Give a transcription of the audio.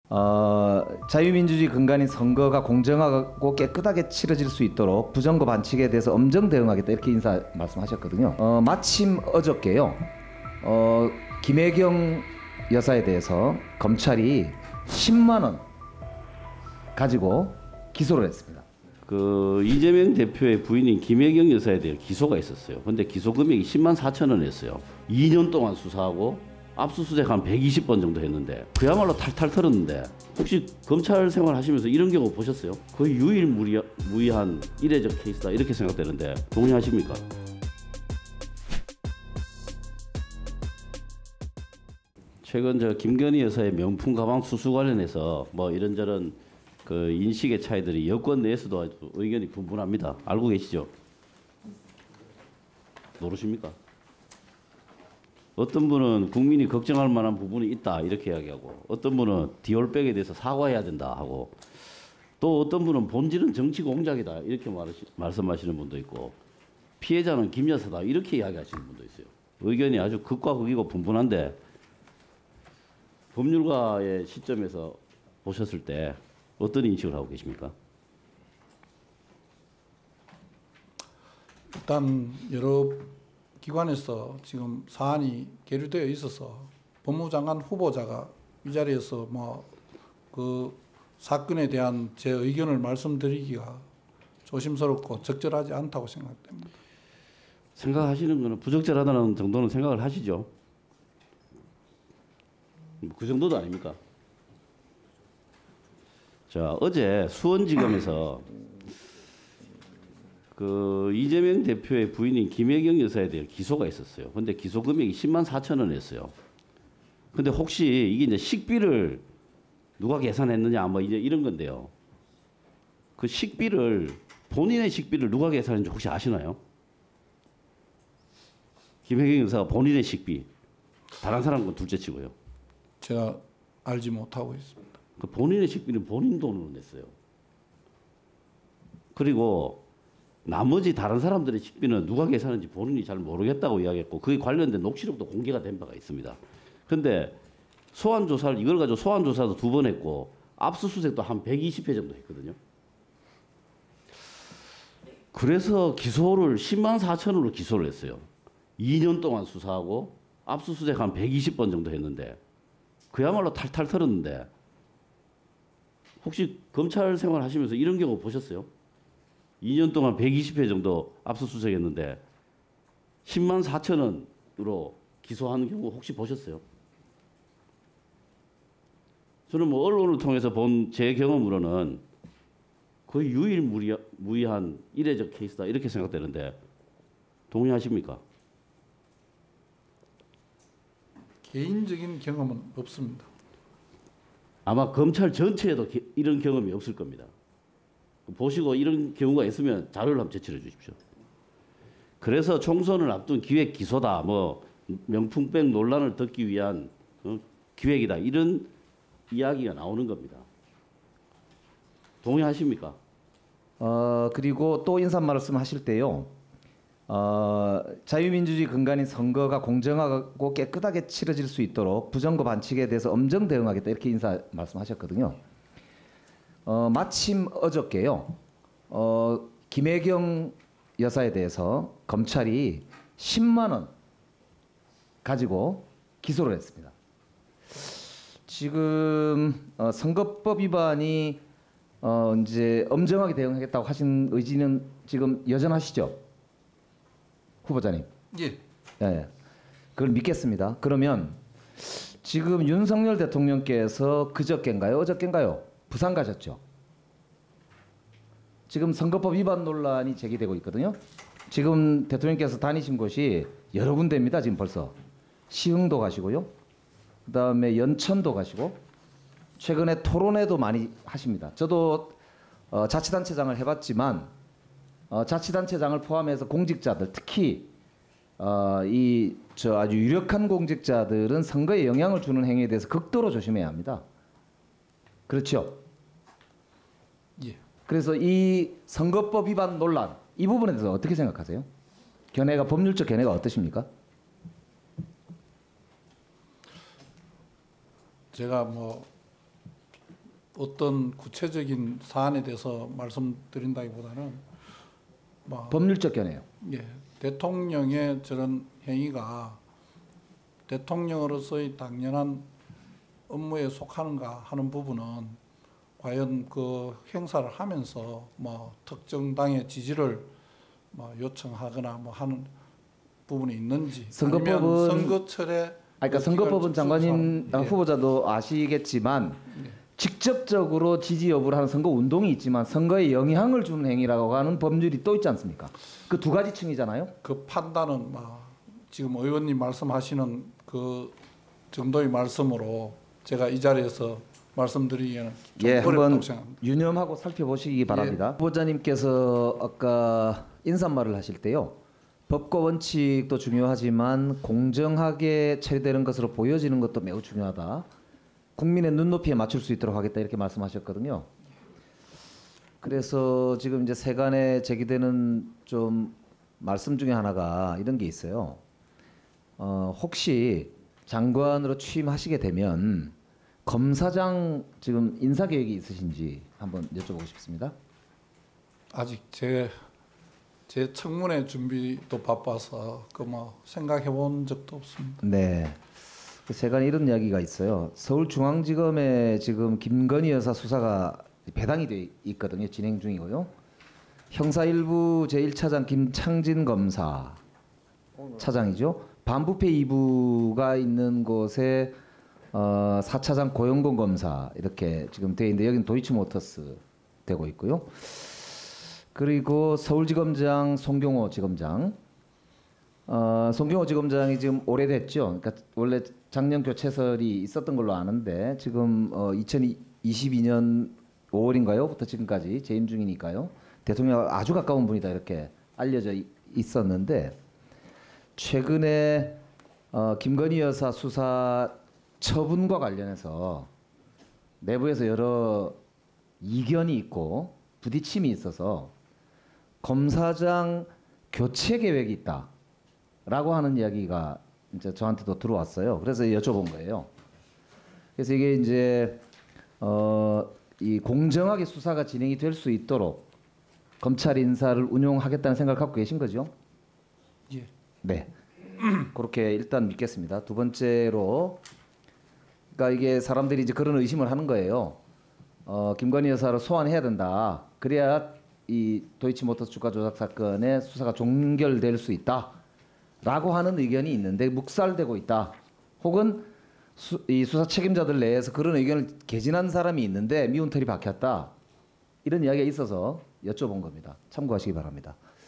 자유민주주의 근간인 선거가 공정하고 깨끗하게 치러질 수 있도록 부정과 반칙에 대해서 엄정 대응하겠다 이렇게 인사 말씀하셨거든요. 마침 어저께요. 김혜경 여사에 대해서 검찰이 10만 원 가지고 기소를 했습니다. 그 이재명 대표의 부인인 김혜경 여사에 대해 기소가 있었어요. 근데 기소 금액이 10만 4천 원이었어요. 2년 동안 수사하고 압수수색 한 120번 정도 했는데 그야말로 탈탈 털었는데 혹시 검찰 생활 하시면서 이런 경우 보셨어요? 거의 유일무이한 이례적 케이스다 이렇게 생각되는데 동의하십니까? 최근 저 김건희 여사의 명품 가방 수수 관련해서 뭐 이런저런 그 인식의 차이들이 여권 내에서도 아주 의견이 분분합니다. 알고 계시죠? 모르십니까? 어떤 분은 국민이 걱정할 만한 부분이 있다 이렇게 이야기하고 어떤 분은 디올백에 대해서 사과해야 된다 하고 또 어떤 분은 본질은 정치 공작이다 이렇게 말씀하시는 분도 있고 피해자는 김 여사다 이렇게 이야기하시는 분도 있어요. 의견이 아주 극과 극이고 분분한데 법률가의 시점에서 보셨을 때 어떤 인식을 하고 계십니까? 일단 여러 기관에서 지금 사안이 계류되어 있어서 법무장관 후보자가 이 자리에서 뭐 그 사건에 대한 제 의견을 말씀드리기가 조심스럽고 적절하지 않다고 생각됩니다. 생각하시는 거는 부적절하다는 정도는 생각을 하시죠? 그 정도도 아닙니까? 자, 어제 수원지검에서 그 이재명 대표의 부인인 김혜경 여사에 대해 기소가 있었어요. 근데 기소 금액이 10만 4천 원이었어요. 근데 혹시 이게 이제 식비를 누가 계산했느냐 뭐 이제 이런 건데요. 그 식비를 본인의 식비를 누가 계산했는지 혹시 아시나요? 김혜경 여사가 본인의 식비 다른 사람 건 둘째치고요. 제가 알지 못하고 있습니다. 그 본인의 식비는 본인 돈으로 냈어요. 그리고 나머지 다른 사람들의 식비는 누가 계산했는지 본인이 잘 모르겠다고 이야기했고 그에 관련된 녹취록도 공개가 된 바가 있습니다. 그런데 소환조사를 이걸 가지고 소환조사도 2번 했고 압수수색도 한 120회 정도 했거든요. 그래서 기소를 10만 4천 원으로 기소를 했어요. 2년 동안 수사하고 압수수색 한 120번 정도 했는데 그야말로 탈탈 털었는데 혹시 검찰 생활 하시면서 이런 경우 보셨어요? 2년 동안 120회 정도 압수수색했는데 10만 4천 원으로 기소하는 경우 혹시 보셨어요? 저는 뭐 언론을 통해서 본 제 경험으로는 거의 유일무이한 이례적 케이스다 이렇게 생각되는데 동의하십니까? 개인적인 경험은 없습니다. 아마 검찰 전체에도 이런 경험이 없을 겁니다. 보시고 이런 경우가 있으면 자료를 한번 제출해 주십시오. 그래서 총선을 앞둔 기획 기소다, 뭐 명품백 논란을 덮기 위한 기획이다 이런 이야기가 나오는 겁니다. 동의하십니까? 그리고 또 인사 말씀하실 때요. 자유민주주의 근간인 선거가 공정하고 깨끗하게 치러질 수 있도록 부정과 반칙에 대해서 엄정 대응하겠다 이렇게 인사 말씀하셨거든요. 마침 어저께요. 김혜경 여사에 대해서 검찰이 10만 원 가지고 기소를 했습니다. 지금 선거법 위반이 이제 엄정하게 대응하겠다고 하신 의지는 지금 여전하시죠? 후보자님. 예. 예. 그걸 믿겠습니다. 그러면 지금 윤석열 대통령께서 그저께인가요? 어저께인가요? 부산 가셨죠? 지금 선거법 위반 논란이 제기되고 있거든요. 지금 대통령께서 다니신 곳이 여러 군데입니다. 지금 벌써. 시흥도 가시고요. 그다음에 연천도 가시고 최근에 토론회도 많이 하십니다. 저도 자치단체장을 해봤지만 자치단체장을 포함해서 공직자들 특히 아주 유력한 공직자들은 선거에 영향을 주는 행위에 대해서 극도로 조심해야 합니다. 그렇죠? 예. 그래서 이 선거법 위반 논란 이 부분에 대해서 어떻게 생각하세요? 법률적 견해가 어떠십니까? 제가 뭐 어떤 구체적인 사안에 대해서 말씀드린다기보다는 뭐 법률적 견해요. 예, 대통령의 저런 행위가 대통령으로서의 당연한 업무에 속하는가 하는 부분은 과연 그 행사를 하면서 뭐 특정 당의 지지를 뭐 요청하거나 뭐 하는 부분이 있는지 선거법은 아니면 선거철에 그러니까 선거법은 장관님 예. 후보자도 아시겠지만 직접적으로 지지 여부를 하는 선거 운동이 있지만 선거에 영향을 주는 행위라고 하는 법률이 또 있지 않습니까? 그 두 가지 층이잖아요. 그 판단은 막 지금 의원님 말씀하시는 그 정도의 말씀으로 제가 이 자리에서 말씀드리기에는 좀 예, 어렵다고 한번 생각합니다. 유념하고 살펴보시기 바랍니다. 후보자님께서 아까 인사말을 하실 때요. 법과 원칙도 중요하지만 공정하게 처리되는 것으로 보여지는 것도 매우 중요하다. 국민의 눈높이에 맞출 수 있도록 하겠다 이렇게 말씀하셨거든요. 그래서 지금 이제 세간에 제기되는 좀 말씀 중에 하나가 이런 게 있어요. 혹시 장관으로 취임하시게 되면 검사장 지금 인사 계획이 있으신지 한번 여쭤보고 싶습니다. 아직 제 청문회 준비도 바빠서 그 뭐 생각해 본 적도 없습니다. 네. 세간에 이런 이야기가 있어요. 서울중앙지검에 지금 김건희 여사 수사가 배당이 돼 있거든요. 진행 중이고요. 형사 1부 제1차장 김창진 검사 차장이죠. 반부패 2부가 있는 곳에 4차장 고영건 검사 이렇게 지금 돼 있는데 여기는 도이치모터스 되고 있고요. 그리고 서울지검장 송경호 지검장. 송경호 지검장이 지금 오래됐죠. 그러니까 원래 작년 교체설이 있었던 걸로 아는데 지금 2022년 5월인가요?부터 지금까지 재임 중이니까요. 대통령 아주 가까운 분이다 이렇게 알려져 있었는데 최근에 김건희 여사 수사 처분과 관련해서 내부에서 여러 이견이 있고 부딪힘이 있어서 검사장 교체 계획이 있다라고 하는 이야기가 이제 저한테도 들어왔어요. 그래서 여쭤본 거예요. 그래서 이게 이제 이 공정하게 수사가 진행이 될 수 있도록 검찰 인사를 운용하겠다는 생각을 갖고 계신 거죠? 예. 네. 그렇게 일단 믿겠습니다. 두 번째로, 그러니까 이게 사람들이 이제 그런 의심을 하는 거예요. 김건희 여사를 소환해야 된다. 그래야 이 도이치모터스 주가 조작 사건의 수사가 종결될 수 있다라고 하는 의견이 있는데 묵살되고 있다. 혹은 이 수사 책임자들 내에서 그런 의견을 개진한 사람이 있는데 미운 털이 박혔다. 이런 이야기가 있어서 여쭤본 겁니다. 참고하시기 바랍니다.